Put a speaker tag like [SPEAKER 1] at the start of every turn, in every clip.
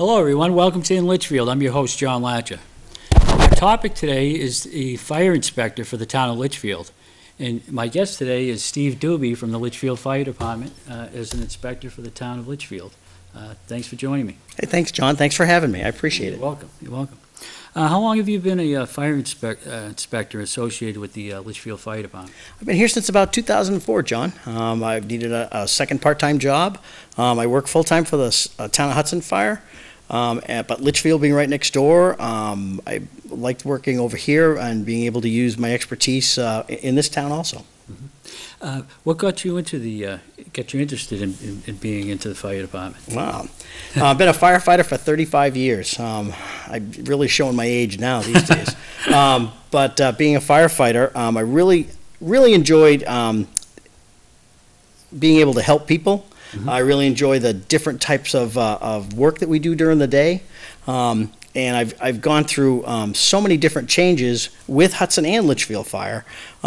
[SPEAKER 1] Hello, everyone. Welcome to In Litchfield. I'm your host, John Latsha. Our topic today is the fire inspector for the town of Litchfield. And my guest today is Steve Dube from the Litchfield Fire Department as an inspector for the town of Litchfield. Thanks for joining me.
[SPEAKER 2] Hey, thanks, John. Thanks for having me. I appreciate it.
[SPEAKER 1] You're welcome. You're welcome. How long have you been a fire inspector associated with the Litchfield Fire Department?
[SPEAKER 2] I've been here since about 2004, John. I've needed a second part-time job. I work full-time for the town of Hudson Fire, but Litchfield being right next door, I liked working over here and being able to use my expertise in this town also.
[SPEAKER 1] Mm-hmm. What got you into got you interested in being into the fire department?
[SPEAKER 2] Wow. I've been a firefighter for 35 years. I'm really showing my age now these days. But being a firefighter, I really enjoyed being able to help people. Mm-hmm. I really enjoy the different types of work that we do during the day. And I've gone through so many different changes with Hudson and Litchfield Fire.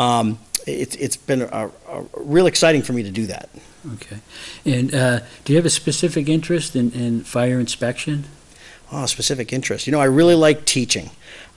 [SPEAKER 2] It's been real exciting for me to do that.
[SPEAKER 1] Okay. And do you have a specific interest in fire inspection?
[SPEAKER 2] Oh, specific interest. You know, I really like teaching.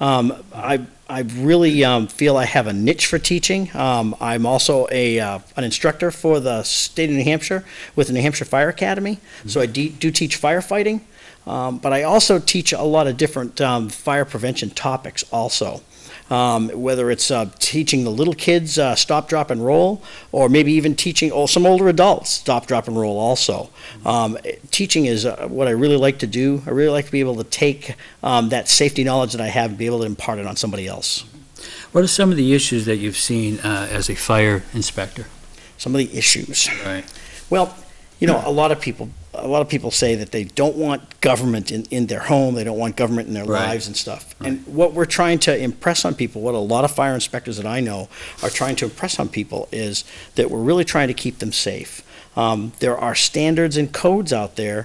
[SPEAKER 2] I really feel I have a niche for teaching. I'm also an instructor for the state of New Hampshire with the New Hampshire Fire Academy. Mm-hmm. So I do teach firefighting, but I also teach a lot of different fire prevention topics also. Whether it's teaching the little kids stop, drop, and roll, or maybe even teaching some older adults stop, drop, and roll also. Teaching is what I really like to do. I really like to be able to take that safety knowledge that I have and be able to impart it on somebody else.
[SPEAKER 1] What are some of the issues that you've seen as a fire inspector? Some
[SPEAKER 2] of the issues.
[SPEAKER 1] Right.
[SPEAKER 2] Well, you know, a lot of people say that they don't want government in their home, they don't want government in their lives and stuff. Right. And what we're trying to impress on people, what a lot of fire inspectors that I know are trying to impress on people, is that we're really trying to keep them safe. There are standards and codes out there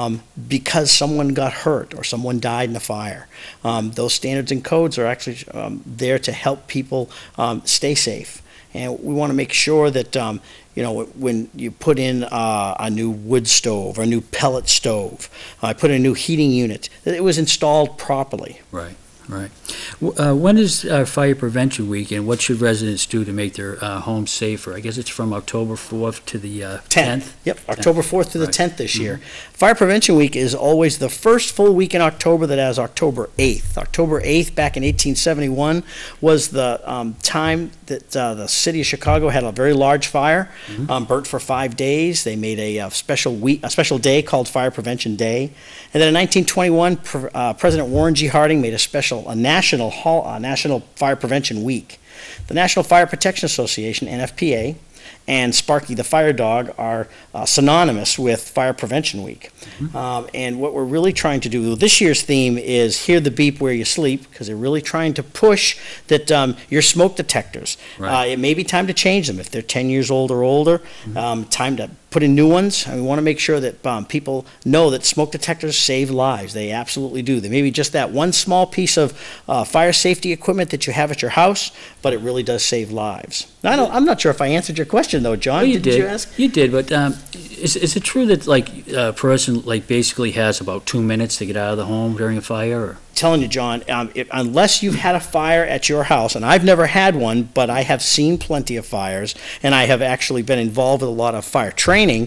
[SPEAKER 2] because someone got hurt or someone died in a fire. Those standards and codes are actually there to help people stay safe. And we want to make sure that you know, when you put in a new wood stove or a new pellet stove, I put in a new heating unit, that it was installed properly.
[SPEAKER 1] Right, right. When is Fire Prevention Week, and what should residents do to make their homes safer? I guess it's from October 4th to the 10th?
[SPEAKER 2] Yep, October 4th to the 10th this year. Mm-hmm. Fire Prevention Week is always the first full week in October that has October 8th. October 8th, back in 1871, was the time that the city of Chicago had a very large fire, burnt for 5 days. They made a special day called Fire Prevention Day. And then in 1921, President Warren G. Harding made a national Fire Prevention Week. The National Fire Protection Association, NFPA, and Sparky the Fire Dog are synonymous with Fire Prevention Week. Mm-hmm. And what we're really trying to do, this year's theme is Hear the Beep Where You Sleep, because they're really trying to push that your smoke detectors, it may be time to change them if they're 10 years old or older, time to put in new ones. And we want to make sure that people know that smoke detectors save lives. They absolutely do. They may be just that one small piece of fire safety equipment that you have at your house, but it really does save lives. Now, I'm not sure if I answered your question, though, John.
[SPEAKER 1] Well, you
[SPEAKER 2] did. You ask?
[SPEAKER 1] You did, but is it true that a person basically has about 2 minutes to get out of the home during a fire? Or?
[SPEAKER 2] Telling you, John, unless you've had a fire at your house, and I've never had one, but I have seen plenty of fires, and I have actually been involved with a lot of fire training.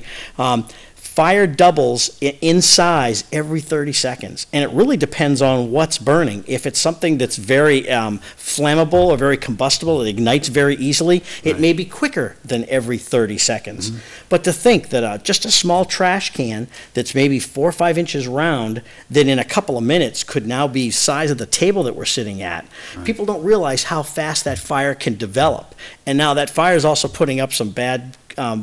[SPEAKER 2] Fire doubles in size every 30 seconds, and it really depends on what's burning. If it's something that's very flammable or very combustible, it ignites very easily, it may be quicker than every 30 seconds. Mm-hmm. But to think that just a small trash can that's maybe 4 or 5 inches round, that in a couple of minutes could now be size of the table that we're sitting at. Right. People don't realize how fast that fire can develop. And now that fire is also putting up some bad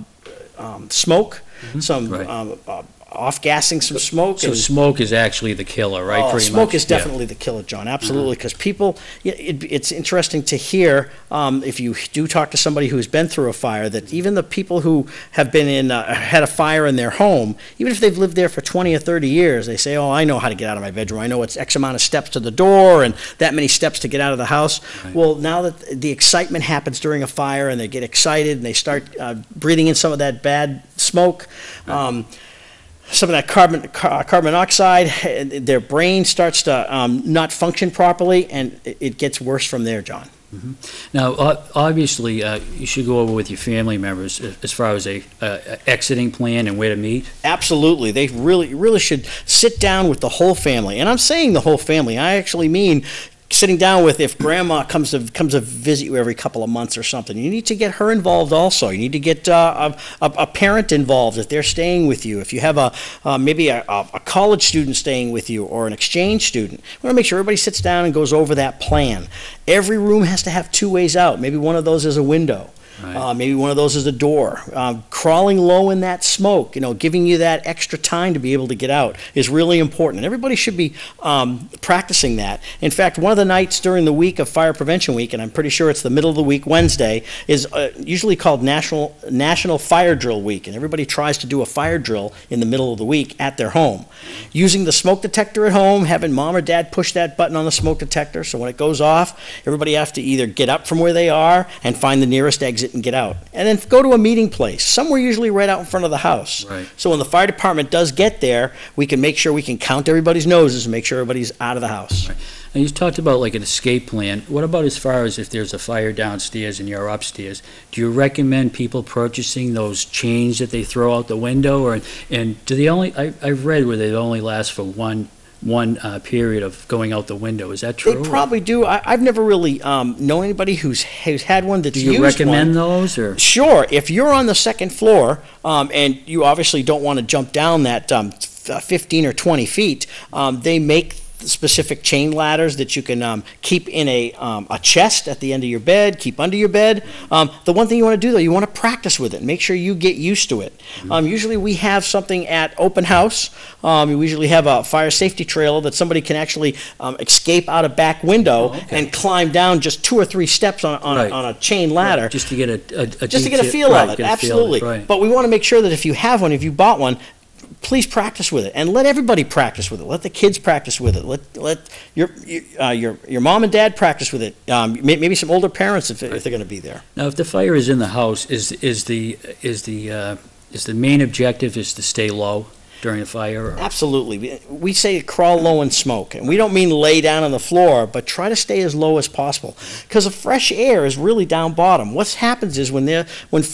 [SPEAKER 2] smoke. Mm-hmm. Some off-gassing some smoke.
[SPEAKER 1] So smoke is actually the killer, right?
[SPEAKER 2] Oh, smoke is definitely the killer, John, absolutely, because people, it's interesting to hear, if you do talk to somebody who's been through a fire, that even the people who have been had a fire in their home, even if they've lived there for 20 or 30 years, they say, oh, I know how to get out of my bedroom. I know it's X amount of steps to the door and that many steps to get out of the house. Right. Well, now that the excitement happens during a fire and they get excited and they start breathing in some of that bad smoke, right. some of that carbon monoxide, their brain starts to not function properly, and it gets worse from there, John.
[SPEAKER 1] Mm-hmm. Now, obviously, you should go over with your family members as far as a exiting plan and where to meet.
[SPEAKER 2] Absolutely. They really should sit down with the whole family. And I'm saying the whole family. I actually mean sitting down with, if grandma comes to visit you every couple of months or something, you need to get her involved also. You need to get a parent involved if they're staying with you. If you have maybe a college student staying with you or an exchange student, we want to make sure everybody sits down and goes over that plan. Every room has to have 2 ways out. Maybe one of those is a window.
[SPEAKER 1] Right.
[SPEAKER 2] Maybe one of those is a door. Crawling low in that smoke, giving you that extra time to be able to get out is really important. And everybody should be practicing that. In fact, one of the nights during the week of Fire Prevention Week, and I'm pretty sure it's the middle of the week, Wednesday, is usually called National Fire Drill Week. And everybody tries to do a fire drill in the middle of the week at their home. Using the smoke detector at home, having mom or dad push that button on the smoke detector, so when it goes off, everybody has to either get up from where they are and find the nearest exit and get out. And then go to a meeting place, somewhere usually right out in front of the house.
[SPEAKER 1] Right.
[SPEAKER 2] So when the fire department does get there, we can make sure we can count everybody's noses and make sure everybody's out of the house.
[SPEAKER 1] Right. And you talked about like an escape plan. What about as far as if there's a fire downstairs and you're upstairs? Do you recommend people purchasing those chains that they throw out the window? And do they only, I've read where they only last for one period of going out the window. Is that true?
[SPEAKER 2] They probably do. I've never really known anybody who's had one that's used one.
[SPEAKER 1] Do you recommend those? Or?
[SPEAKER 2] Sure. If you're on the second floor and you obviously don't want to jump down that 15 or 20 feet, they make specific chain ladders that you can keep in a chest at the end of your bed, keep under your bed. The one thing you want to do, though, you want to practice with it. Make sure you get used to it. Usually we have something at open house. We usually have a fire safety trailer that somebody can actually escape out a back window and climb down just 2 or 3 steps on a chain ladder.
[SPEAKER 1] Right. Just to get
[SPEAKER 2] just to get a feel of it. Absolutely.
[SPEAKER 1] Right.
[SPEAKER 2] But we want to make sure that if you have one, if you bought one, please practice with it, and let everybody practice with it. Let the kids practice with it. Let your mom and dad practice with it. Maybe some older parents if they're going to be there.
[SPEAKER 1] Now, if the fire is in the house, is the main objective is to stay low during the fire? Or?
[SPEAKER 2] Absolutely. We say crawl low and smoke, and we don't mean lay down on the floor, but try to stay as low as possible, because the fresh air is really down bottom. What happens is when the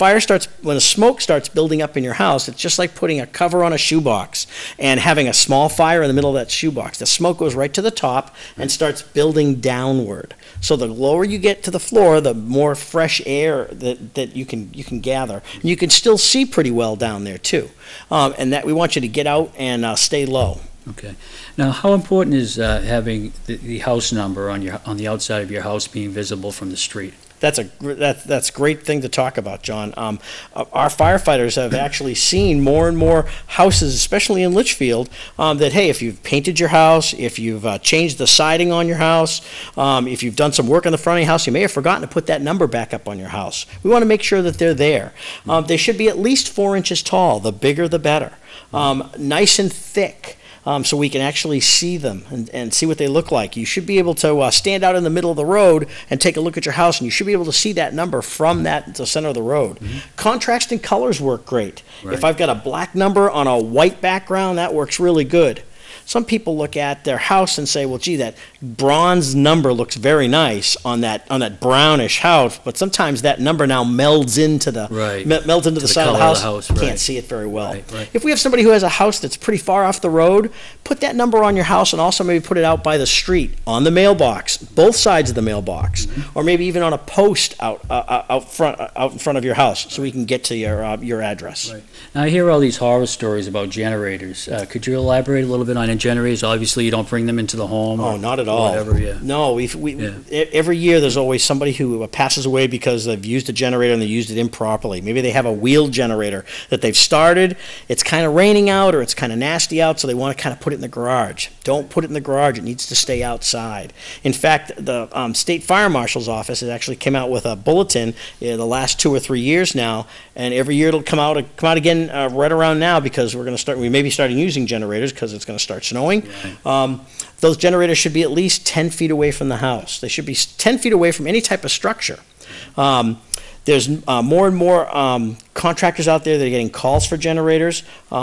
[SPEAKER 2] smoke starts building up in your house, it's just like putting a cover on a shoebox and having a small fire in the middle of that shoebox. The smoke goes right to the top and starts building downward. So the lower you get to the floor, the more fresh air that you can gather. And you can still see pretty well down there too. And that we want you to get out and stay low.
[SPEAKER 1] Okay. Now, how important is having the house number on the outside of your house being visible from the street?
[SPEAKER 2] That's a great thing to talk about, John. Our firefighters have actually seen more and more houses, especially in Litchfield, that, hey, if you've painted your house, if you've changed the siding on your house, if you've done some work on the front of your house, you may have forgotten to put that number back up on your house. We want to make sure that they're there. They should be at least 4 inches tall. The bigger, the better. Nice and thick. So we can actually see them and see what they look like. You should be able to stand out in the middle of the road and take a look at your house, and you should be able to see that number from the center of the road. Contrasting colors work great.
[SPEAKER 1] Right.
[SPEAKER 2] If I've got a black number on a white background, that works really good. Some people look at their house and say, well, gee, that bronze number looks very nice on that brownish house, but sometimes that number now melds into the side of the house. You can't see it very well.
[SPEAKER 1] Right.
[SPEAKER 2] If we have somebody who has a house that's pretty far off the road, put that number on your house and also maybe put it out by the street, on the mailbox, both sides of the mailbox, or maybe even on a post out in front of your house, so we can get to your address.
[SPEAKER 1] Right. Now, I hear all these horror stories about generators. Could you elaborate a little bit on generators? Obviously, you don't bring them into the home.
[SPEAKER 2] Oh, not at all.
[SPEAKER 1] Whatever, yeah.
[SPEAKER 2] No, every year there's always somebody who passes away because they've used a generator and they used it improperly. Maybe they have a wheeled generator that they've started. It's kind of raining out or it's kind of nasty out, so they want to kind of put it in the garage. Don't put it in the garage. It needs to stay outside. In fact, the State Fire Marshal's office has actually come out with a bulletin in the last 2 or 3 years now, and every year it'll come out again right around now, because we may be starting using generators because it's going to start snowing. Right. Those generators should be at least 10 feet away from the house. They should be 10 feet away from any type of structure. There's more and more contractors out there that are getting calls for generators.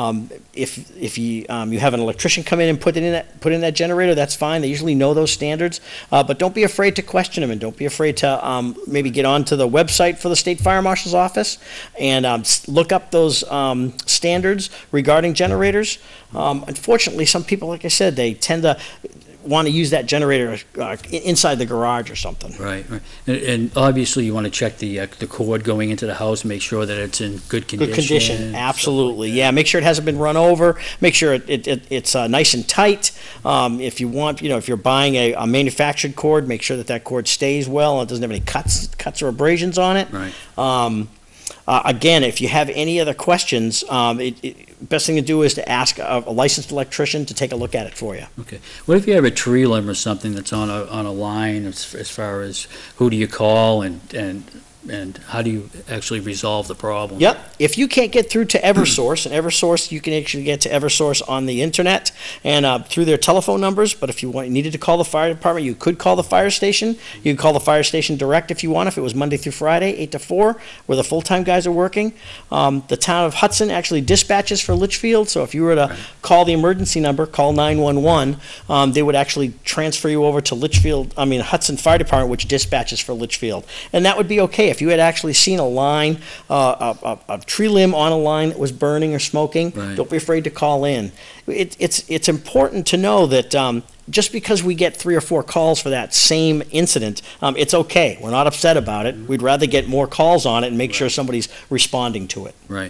[SPEAKER 2] If you have an electrician come in and put in that generator, that's fine. They usually know those standards. But don't be afraid to question them, and don't be afraid to maybe get onto the website for the State Fire Marshal's office and look up those standards regarding generators. Unfortunately, some people, like I said, they tend to want to use that generator inside the garage or something.
[SPEAKER 1] Right, right. And obviously you want to check the cord going into the house, make sure that it's in good condition.
[SPEAKER 2] Good condition, absolutely. Like, yeah, make sure it hasn't been run over. Make sure it's nice and tight. If you want, if you're buying a manufactured cord, make sure that cord stays well and it doesn't have any cuts or abrasions on it.
[SPEAKER 1] Right.
[SPEAKER 2] Again, if you have any other questions, best thing to do is to ask a licensed electrician to take a look at it for you.
[SPEAKER 1] Okay. What if you have a tree limb or something that's on a line as far as who do you call and how do you actually resolve the problem?
[SPEAKER 2] Yep. If you can't get through to Eversource, and Eversource, you can actually get to Eversource on the internet and through their telephone numbers. But if you needed to call the fire department, you could call the fire station. You can call the fire station direct if you want, if it was Monday through Friday, 8 to 4, where the full-time guys are working. The town of Hudson actually dispatches for Litchfield, so if you were to call the emergency number, call 911, they would actually transfer you over to Hudson Fire Department, which dispatches for Litchfield. And that would be okay. If you had actually seen a line, a tree limb on a line that was burning or smoking, don't be afraid to call in. It's important to know that just because we get 3 or 4 calls for that same incident, it's okay. We're not upset about it. We'd rather get more calls on it and make sure somebody's responding to it.
[SPEAKER 1] Right.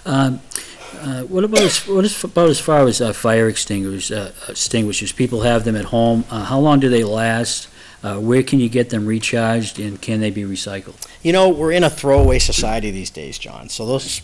[SPEAKER 1] What about as far as fire extinguishers? People have them at home. How long do they last? Where can you get them recharged, and can they be recycled?
[SPEAKER 2] We're in a throwaway society these days, John. So those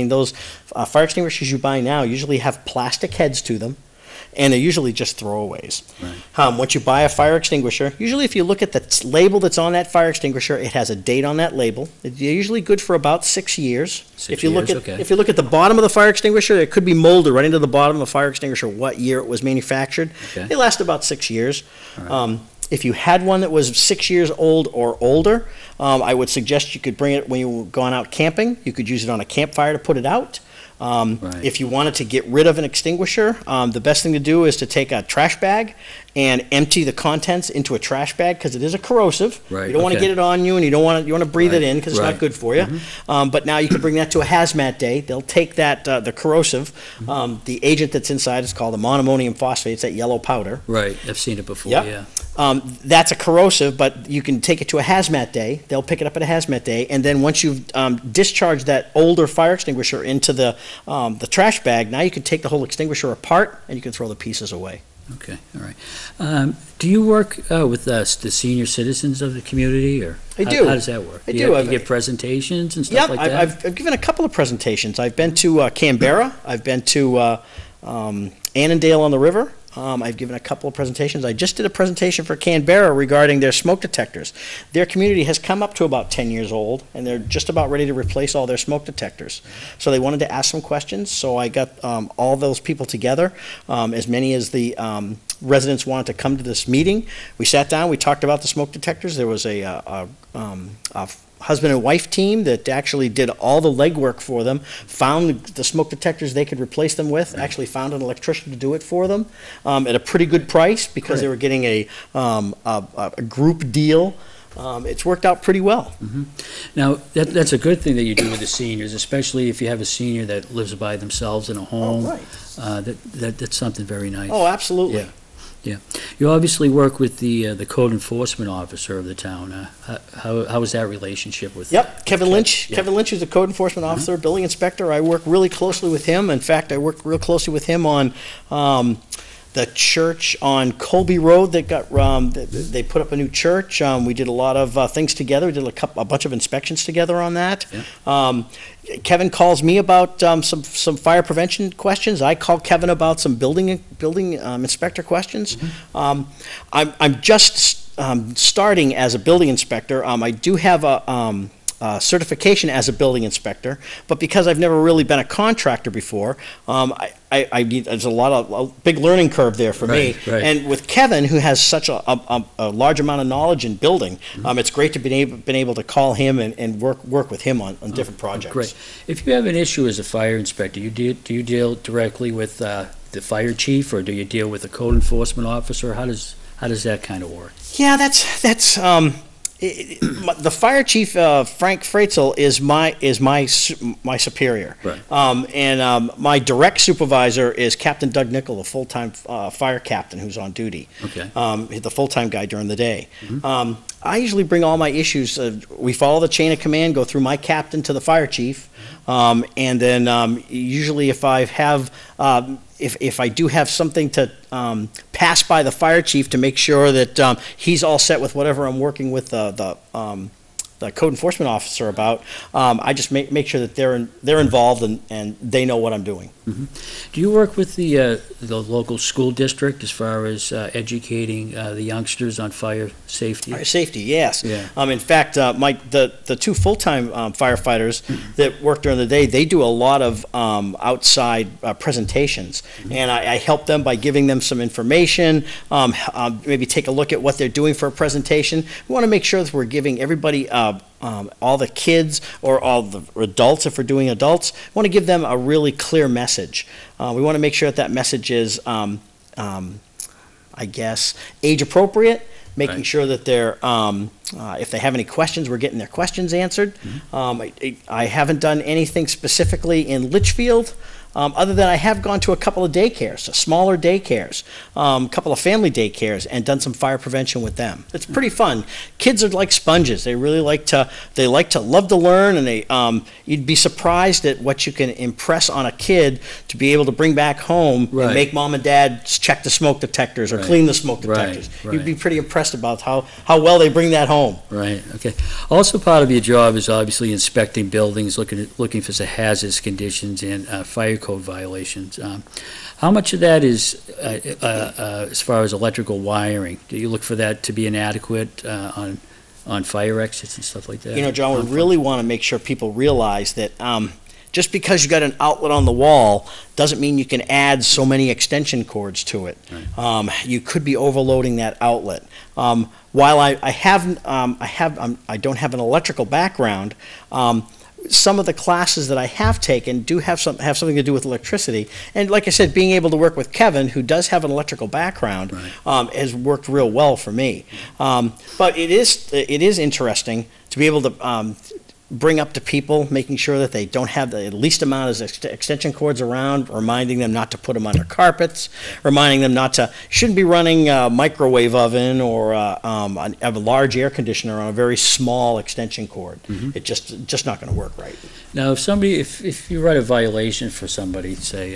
[SPEAKER 2] fire extinguishers you buy now usually have plastic heads to them, and they're usually just throwaways. Right. Once you buy a fire extinguisher, usually if you look at the label that's on that fire extinguisher, it has a date on that label. They're usually good for about 6 years. If you look at the bottom of the fire extinguisher, it could be molded right into the bottom of the fire extinguisher what year it was manufactured.
[SPEAKER 1] Okay.
[SPEAKER 2] They last about 6 years.
[SPEAKER 1] Right.
[SPEAKER 2] If you had one that was 6 years old or older, I would suggest you could bring it when you were going out camping. You could use it on a campfire to put it out. If you wanted to get rid of an extinguisher, the best thing to do is to take a trash bag and empty the contents into a trash bag, because it is a corrosive.
[SPEAKER 1] Right.
[SPEAKER 2] You don't want to get it on you, and you want to breathe it in, because it's not good for you.
[SPEAKER 1] Mm-hmm.
[SPEAKER 2] But now you can bring that to a hazmat day. They'll take that the corrosive, the agent that's inside is called ammonium phosphate. It's that yellow powder.
[SPEAKER 1] Right. I've seen it before.
[SPEAKER 2] Yep.
[SPEAKER 1] Yeah.
[SPEAKER 2] That's a corrosive, but you can take it to a hazmat day. They'll pick it up at a hazmat day, and then once you've discharged that older fire extinguisher into the trash bag, now you can take the whole extinguisher apart and you can throw the pieces away.
[SPEAKER 1] Okay, all right. Do you work with the senior citizens of the community, or
[SPEAKER 2] I do.
[SPEAKER 1] How does that work?
[SPEAKER 2] I do.
[SPEAKER 1] You give presentations and stuff like that?
[SPEAKER 2] I've given a couple of presentations. I've been to Canberra. I've been to Annandale on the River. I've given a couple of presentations. I just did a presentation for Canberra regarding their smoke detectors. Their community has come up to about 10 years old, and they're just about ready to replace all their smoke detectors. So they wanted to ask some questions, so I got all those people together, as many as the residents wanted to come to this meeting. We sat down, we talked about the smoke detectors. There was a husband and wife team that actually did all the legwork for them, found the smoke detectors they could replace them with, actually found an electrician to do it for them at a pretty good price, because they were getting a group deal. It's worked out pretty well.
[SPEAKER 1] Mm-hmm. Now, that's a good thing that you do with the seniors, especially if you have a senior that lives by themselves in a home.
[SPEAKER 2] Oh, right.
[SPEAKER 1] That's something very nice.
[SPEAKER 2] Oh, absolutely.
[SPEAKER 1] Yeah. Yeah. You obviously work with the code enforcement officer of the town. How is that relationship with?
[SPEAKER 2] Yep, Kevin Lynch.
[SPEAKER 1] Yeah.
[SPEAKER 2] Kevin Lynch is the code enforcement officer, building inspector. I work really closely with him. In fact, I worked real closely with him on the church on Colby Road that got they put up a new church. We did a lot of things together. We did a bunch of inspections together on that. Yeah. Kevin calls me about some fire prevention questions. I call Kevin about some building inspector questions. Mm-hmm. I'm just starting as a building inspector. I do have certification as a building inspector, but because I've never really been a contractor before, there's a big learning curve there for me.
[SPEAKER 1] Right.
[SPEAKER 2] And with Kevin, who has such a large amount of knowledge in building, it's great to be able to call him and work with him on different projects.
[SPEAKER 1] Great. If you have an issue as a fire inspector, do you deal directly with the fire chief, or do you deal with a code enforcement officer? How does that kind of work?
[SPEAKER 2] Yeah, that's the fire chief, Frank Freitzel, is my superior.
[SPEAKER 1] Right.
[SPEAKER 2] And my direct supervisor is Captain Doug Nickel, the full-time fire captain who's on duty.
[SPEAKER 1] Okay.
[SPEAKER 2] The full-time guy during the day. I usually bring all my issues. We follow the chain of command, go through my captain to the fire chief, and then usually if I have if I do have something to pass by the fire chief to make sure that he's all set with whatever I'm working with the code enforcement officer about, I just make sure that they're involved and they know what I'm doing.
[SPEAKER 1] Do you work with the local school district as far as educating the youngsters on fire safety?
[SPEAKER 2] Fire safety, yes.
[SPEAKER 1] Yeah.
[SPEAKER 2] In fact, the two full-time firefighters that work during the day, they do a lot of outside presentations, and I help them by giving them some information, maybe take a look at what they're doing for a presentation. We want to make sure that we're giving everybody, all the kids or all the adults, if we're doing adults, we want to give them a really clear message. We want to make sure that message is, I guess, age appropriate, making
[SPEAKER 1] Right.
[SPEAKER 2] sure that they're, if they have any questions, we're getting their questions answered. I haven't done anything specifically in Litchfield, other than I have gone to a couple of daycares, smaller daycares, a couple of family daycares, and done some fire prevention with them. It's pretty fun. Kids are like sponges. They really love to learn, and you'd be surprised at what you can impress on a kid to be able to bring back home
[SPEAKER 1] Right.
[SPEAKER 2] and make mom and dad check the smoke detectors or
[SPEAKER 1] Right.
[SPEAKER 2] clean the smoke
[SPEAKER 1] Right,
[SPEAKER 2] detectors.
[SPEAKER 1] right.
[SPEAKER 2] You'd be pretty impressed about how well they bring that home.
[SPEAKER 1] Right, okay. Also, part of your job is obviously inspecting buildings, looking for some hazardous conditions and fire code violations. How much of that is, as far as electrical wiring? Do you look for that to be inadequate on fire exits and stuff like that?
[SPEAKER 2] You know, John, we really want to make sure people realize that just because you got an outlet on the wall doesn't mean you can add so many extension cords to it.
[SPEAKER 1] Right.
[SPEAKER 2] You could be overloading that outlet. While I don't have an electrical background, some of the classes that I have taken do have something to do with electricity. And like I said, being able to work with Kevin, who does have an electrical background,
[SPEAKER 1] Right.
[SPEAKER 2] has worked real well for me. But it is interesting to be able to bring up to people, making sure that they don't have the least amount of extension cords around, reminding them not to put them under carpets, reminding them shouldn't be running a microwave oven or a large air conditioner on a very small extension cord. It's just not going to work right.
[SPEAKER 1] Now, if you write a violation for somebody, say,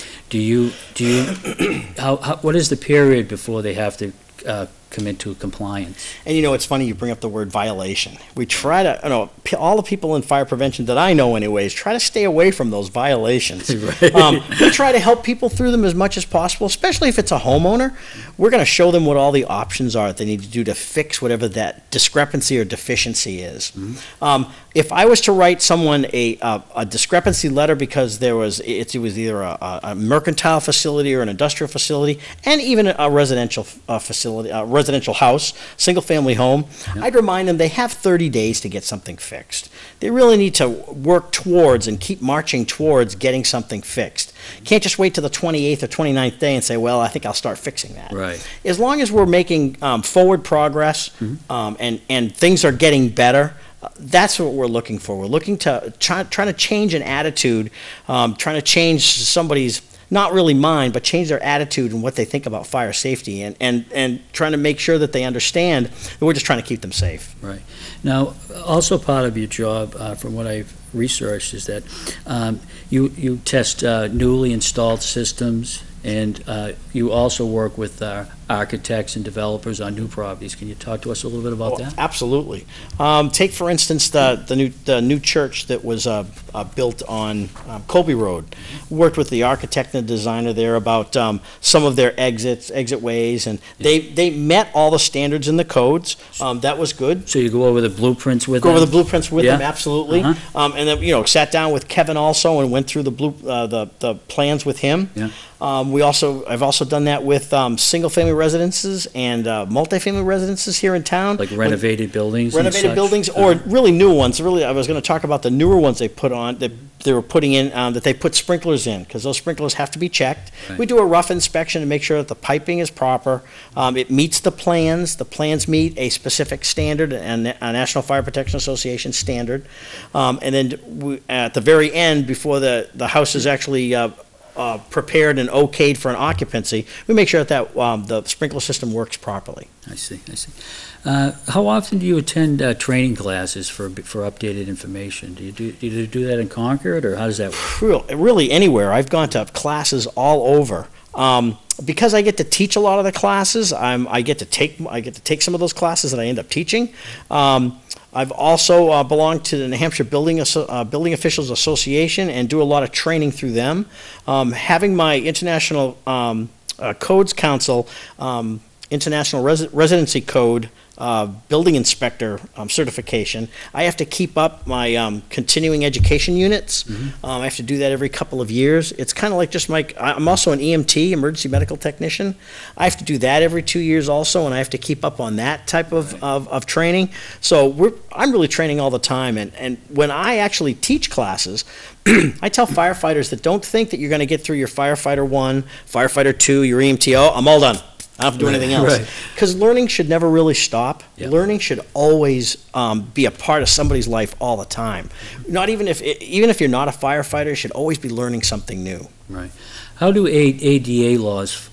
[SPEAKER 1] what is the period before they have to come into compliance?
[SPEAKER 2] And it's funny you bring up the word violation. We try to, all the people in fire prevention that I know anyways, try to stay away from those violations.
[SPEAKER 1] Right.
[SPEAKER 2] We try to help people through them as much as possible, especially if it's a homeowner. We're going to show them what all the options are that they need to do to fix whatever that discrepancy or deficiency is. If I was to write someone a discrepancy letter because it was either a mercantile facility or an industrial facility, and even a residential facility, a residential house, single-family home, I'd remind them they have 30 days to get something fixed. They really need to work towards and keep marching towards getting something fixed. Can't just wait till the 28th or 29th day and say, well, I think I'll start fixing that.
[SPEAKER 1] Right.
[SPEAKER 2] As long as we're making forward progress and things are getting better, that's what we're looking for. We're looking to trying to change an attitude, trying to change somebody's, not really mind, but change their attitude and what they think about fire safety, and trying to make sure that they understand that we're just trying to keep them safe.
[SPEAKER 1] Right. Now, also part of your job, from what I've researched, is that you test newly installed systems, and you also work with architects and developers on new properties. Can you talk to us a little bit about that?
[SPEAKER 2] Absolutely. Take, for instance, the new church that was built on Colby Road. Worked with the architect and the designer there about some of their exit ways, and they met all the standards in the codes. That was good.
[SPEAKER 1] So you go over the blueprints with them?
[SPEAKER 2] Go over the blueprints with them,
[SPEAKER 1] Yeah.
[SPEAKER 2] absolutely. And then, sat down with Kevin also and went through the plans with him.
[SPEAKER 1] Yeah.
[SPEAKER 2] I've also done that with single-family residences and multifamily residences here in town.
[SPEAKER 1] Like renovated buildings and
[SPEAKER 2] Renovated
[SPEAKER 1] such?
[SPEAKER 2] buildings, or really new ones. Really, I was going to talk about the newer ones they put on, that they were putting in, that they put sprinklers in, because those sprinklers have to be checked.
[SPEAKER 1] Right.
[SPEAKER 2] We do a rough inspection to make sure that the piping is proper. It meets the plans. The plans meet a specific standard, and a National Fire Protection Association standard. And then at the very end, before the house is actually prepared and okayed for an occupancy, we make sure that the sprinkler system works properly.
[SPEAKER 1] I see. How often do you attend training classes for updated information? Do you do that in Concord, or how does that work?
[SPEAKER 2] Really anywhere. I've gone to classes all over. Because I get to teach a lot of the classes, I get to take some of those classes that I end up teaching. I've also belonged to the New Hampshire Building Officials Association and do a lot of training through them. Having my International Codes Council International Residency Code building inspector certification, I have to keep up my continuing education units. I have to do that every couple of years. It's kind of like just I'm also an EMT, emergency medical technician. I have to do that every 2 years also, and I have to keep up on that type of training. So I'm really training all the time, and when I actually teach classes, I tell firefighters that don't think that you're going to get through your firefighter 1, firefighter 2, your EMTO, I'm all done. I don't have to do anything else. Because learning should never really stop.
[SPEAKER 1] Yep.
[SPEAKER 2] Learning should always be a part of somebody's life all the time. Not even if you're not a firefighter, you should always be learning something new.
[SPEAKER 1] Right. How do ADA laws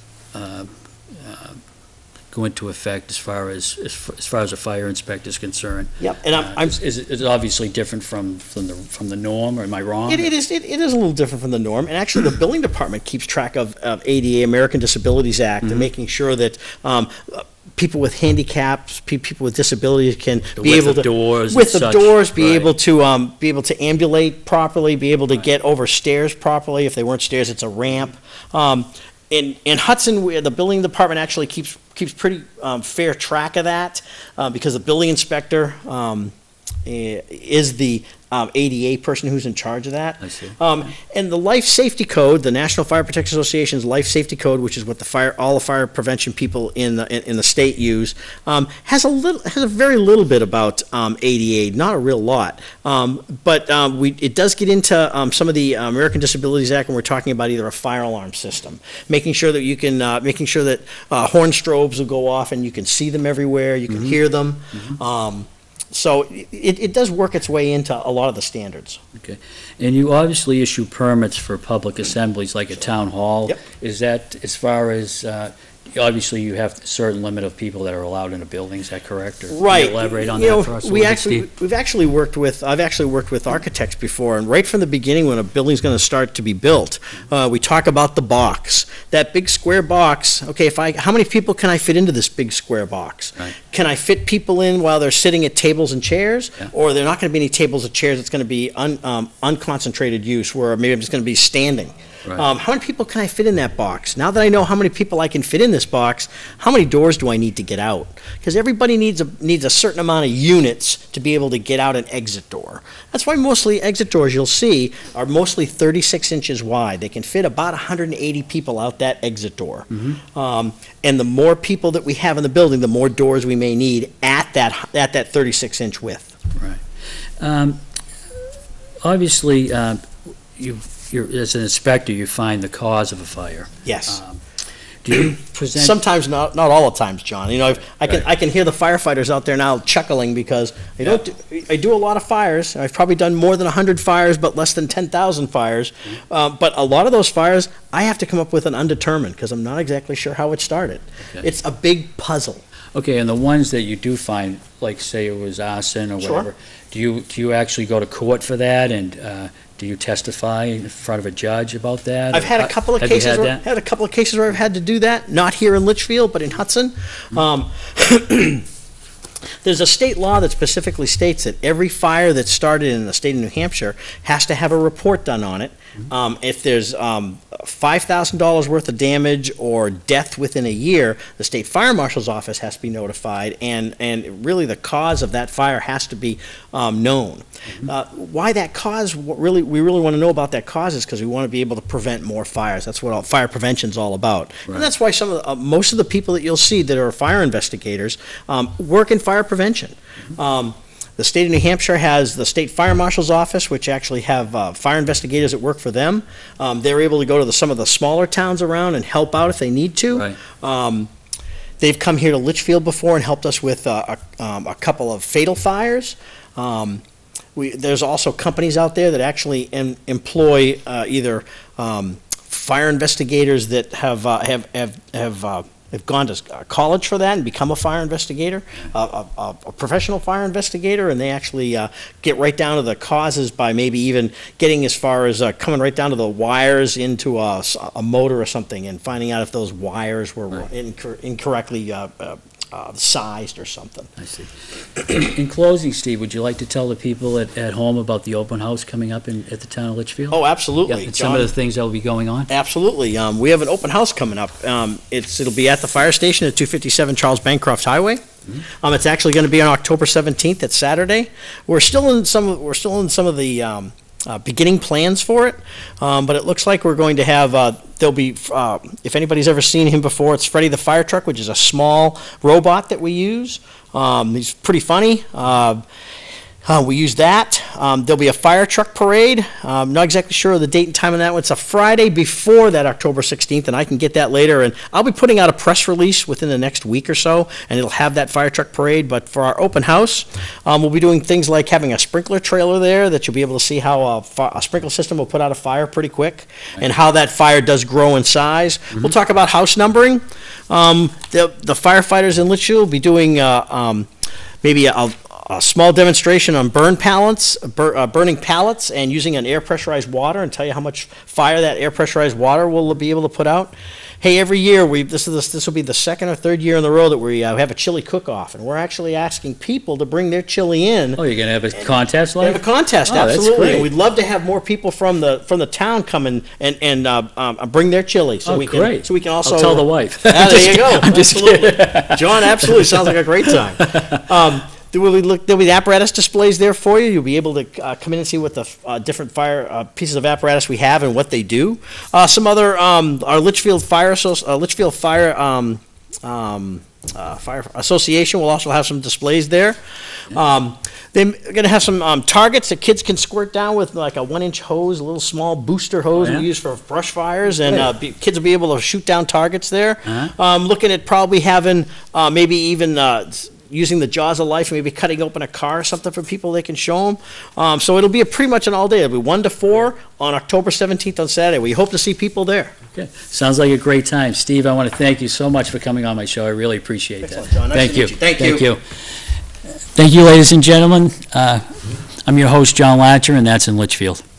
[SPEAKER 1] go into effect as far as a fire inspector is concerned?
[SPEAKER 2] Yep. And
[SPEAKER 1] is it obviously different from the norm, or am I wrong?
[SPEAKER 2] It is a little different from the norm, and actually the building department keeps track of ADA, American Disabilities Act, and making sure that people with handicaps, people with disabilities can be able to be able to ambulate properly, be able to get over stairs properly. If they weren't stairs, it's a ramp. In Hudson, the building department actually keeps pretty fair track of that, because the building inspector is the ADA person who's in charge of that.
[SPEAKER 1] I see.
[SPEAKER 2] And the Life Safety Code, the National Fire Protection Association's Life Safety Code, which is what all the fire prevention people in the state use, has a very little bit about ADA, not a real lot. But it does get into some of the American Disabilities Act when we're talking about either a fire alarm system, making sure that you can horn strobes will go off and you can see them everywhere, you can hear them. So it does work its way into a lot of the standards.
[SPEAKER 1] Okay. And you obviously issue permits for public assemblies like a town hall.
[SPEAKER 2] Yep.
[SPEAKER 1] Is that as far as, obviously you have a certain limit of people that are allowed in a building, is that correct? Or
[SPEAKER 2] Right.
[SPEAKER 1] Can you elaborate on that for us a little bit, Steve?
[SPEAKER 2] I've actually worked with architects before, and right from the beginning when a building's going to start to be built, we talk about the box. That big square box, okay, how many people can I fit into this big square box?
[SPEAKER 1] Right.
[SPEAKER 2] Can I fit people in while they're sitting at tables and chairs?
[SPEAKER 1] Yeah.
[SPEAKER 2] Or they're not going to be any tables or chairs, it's going to be unconcentrated use, where maybe I'm just going to be standing.
[SPEAKER 1] Right.
[SPEAKER 2] How many people can I fit in that box? Now that I know how many people I can fit in this box, how many doors do I need to get out? Because everybody needs a certain amount of units to be able to get out an exit door. That's why mostly exit doors you'll see are mostly 36 inches wide. They can fit about 180 people out that exit door. And the more people that we have in the building, the more doors we may need at that 36-inch width.
[SPEAKER 1] Right. Obviously, as an inspector, you find the cause of a fire.
[SPEAKER 2] Yes.
[SPEAKER 1] Do you present?
[SPEAKER 2] Sometimes, not all the times, John. I can hear the firefighters out there now chuckling because I do a lot of fires. I've probably done more than 100 fires, but less than 10,000 fires. But a lot of those fires, I have to come up with an undetermined because I'm not exactly sure how it started.
[SPEAKER 1] Okay.
[SPEAKER 2] It's a big puzzle.
[SPEAKER 1] Okay, and the ones that you do find, like say it was arson or
[SPEAKER 2] Sure.
[SPEAKER 1] whatever, do you actually go to court for that, and Do you testify in front of a judge about that?
[SPEAKER 2] I've had a couple of
[SPEAKER 1] Have you
[SPEAKER 2] cases.
[SPEAKER 1] had that?
[SPEAKER 2] Had a couple of cases where I've had to do that. Not here in Litchfield, but in Hudson. There's a state law that specifically states that every fire that's started in the state of New Hampshire has to have a report done on it. If there's $5,000 worth of damage or death within a year, the state fire marshal's office has to be notified, and really the cause of that fire has to be known. Why that cause? We really want to know about that cause is because we want to be able to prevent more fires. That's what fire prevention is all about,
[SPEAKER 1] Right.
[SPEAKER 2] and that's why most of the people that you'll see that are fire investigators work in fire prevention. The state of New Hampshire has the state fire marshal's office, which actually have fire investigators that work for them. They're able to go to some of the smaller towns around and help out if they need to.
[SPEAKER 1] Right.
[SPEAKER 2] They've come here to Litchfield before and helped us with a couple of fatal fires. There's also companies out there that actually employ either fire investigators that have gone to college for that and become a fire investigator, a professional fire investigator, and they actually get right down to the causes by maybe even getting as far as coming right down to the wires into a motor or something and finding out if those wires were
[SPEAKER 1] Right.
[SPEAKER 2] incorrectly sized or something.
[SPEAKER 1] I see. In closing, Steve, would you like to tell the people at home about the open house coming up at the town of Litchfield?
[SPEAKER 2] Oh, absolutely.
[SPEAKER 1] Yep, and some of the things that will be going on?
[SPEAKER 2] Absolutely. We have an open house coming up. It'll be at the fire station at 257 Charles Bancroft Highway. It's actually going to be on October 17th. It's Saturday. We're still in some of the beginning plans for it, but it looks like we're going to have. There'll be, if anybody's ever seen him before, it's Freddy the Fire Truck, which is a small robot that we use. He's pretty funny. We use that. There'll be a fire truck parade. I'm not exactly sure of the date and time on that one. It's a Friday before that October 16th, and I can get that later. And I'll be putting out a press release within the next week or so, and it'll have that fire truck parade. But for our open house, we'll be doing things like having a sprinkler trailer there that you'll be able to see how a sprinkler system will put out a fire pretty quick, and how that fire does grow in size. We'll talk about house numbering. The firefighters in Litchfield will be doing maybe a small demonstration on burning pallets and using an air pressurized water, and tell you how much fire that air pressurized water will be able to put out. Hey, every year this will be the second or third year in a row that we have a chili cook-off, and we're actually asking people to bring their chili in.
[SPEAKER 1] Oh, you're going to have a contest like?
[SPEAKER 2] Have a contest,
[SPEAKER 1] Oh, that's
[SPEAKER 2] absolutely.
[SPEAKER 1] great.
[SPEAKER 2] And we'd love to have more people from the town come and bring their chili, so
[SPEAKER 1] Oh,
[SPEAKER 2] we
[SPEAKER 1] great.
[SPEAKER 2] can also
[SPEAKER 1] I'll tell the wife.
[SPEAKER 2] Ah, there you go.
[SPEAKER 1] I'm just
[SPEAKER 2] Absolutely.
[SPEAKER 1] kidding.
[SPEAKER 2] John, absolutely sounds like a great time. There'll be the apparatus displays there for you. You'll be able to come in and see what the different fire pieces of apparatus we have and what they do. Some other our Litchfield Fire Fire Association will also have some displays there. They're going to have some targets that kids can squirt down with, like a 1-inch hose, a little small booster hose
[SPEAKER 1] Oh, yeah?
[SPEAKER 2] we use for brush fires, and kids will be able to shoot down targets there.
[SPEAKER 1] Uh-huh.
[SPEAKER 2] Looking at probably having maybe even using the jaws of life, maybe cutting open a car or something for people they can show them. So it'll be pretty much an all day. It'll be 1 to 4 on October 17th on Saturday. We hope to see people there.
[SPEAKER 1] Okay. Sounds like a great time. Steve, I want to thank you so much for coming on my show. I really appreciate
[SPEAKER 2] Excellent,
[SPEAKER 1] that.
[SPEAKER 2] John. Nice
[SPEAKER 1] Thank
[SPEAKER 2] to
[SPEAKER 1] you.
[SPEAKER 2] meet you. Thank you.
[SPEAKER 1] Thank you, ladies and gentlemen. I'm your host, John Latsha, and that's in Litchfield.